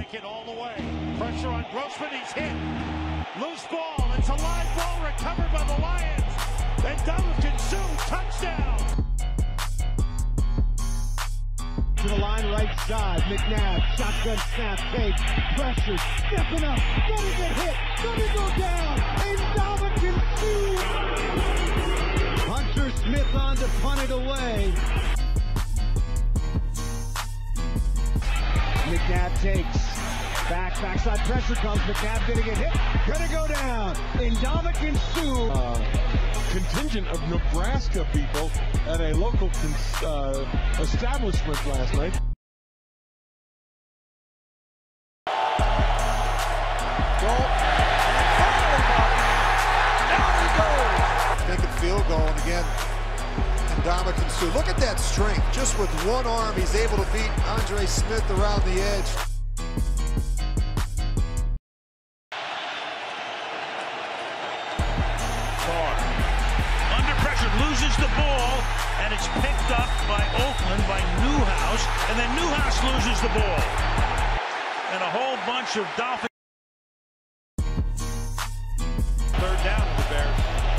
like it all the way. Pressure on Grossman, he's hit. Loose ball, it's a live ball recovered by the Lions. And Ndamukong Suh, touchdown. To the line, right side, McNabb, shotgun snap, fake, pressure, stepping up, gonna get hit, gonna go down, Ndamukong Suh! Hunter Smith on to punt it away. McNabb takes, backside pressure comes, McNabb gonna get hit, gonna go down, Ndamukong Suh! Contingent of Nebraska people at a local establishment last night. Goal. Down he goes. Making field goal, and again, Ndamukong Suh. Look at that strength. Just with one arm, he's able to beat Andre Smith around the edge. Loses the ball, and it's picked up by Oakland, by Newhouse, and then Newhouse loses the ball. And a whole bunch of Dolphins. Third down to the Bears.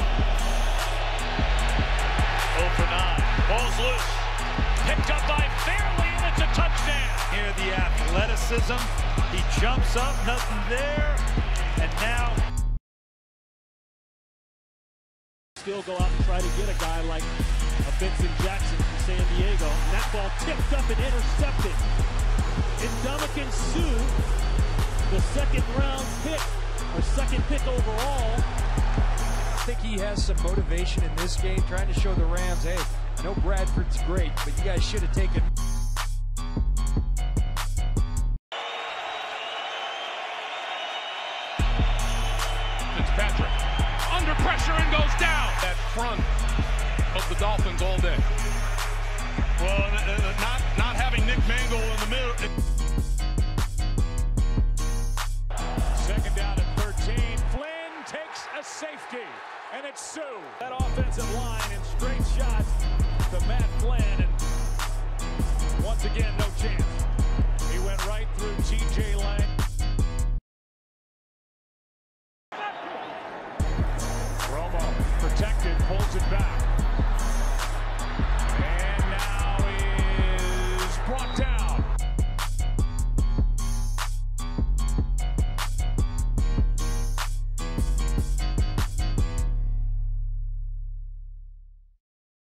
0 for 9. Ball's loose. Picked up by Fairley, and it's a touchdown. Here the athleticism. He jumps up, nothing there, and now still go out and try to get a guy like a Vincent Jackson from San Diego. And that ball tipped up and intercepted. Ndamukong Suh, the second-round pick, or second pick overall. I think he has some motivation in this game, trying to show the Rams, hey, I know Bradford's great, but you guys should have taken. Fitzpatrick under pressure and goes down. That front of the Dolphins all day. Well, not having Nick Mangold in the middle. Second down at 13. Flynn takes a safety, and it's Suh. That offensive line in straight shots to Matt Flynn, and once again, no chance.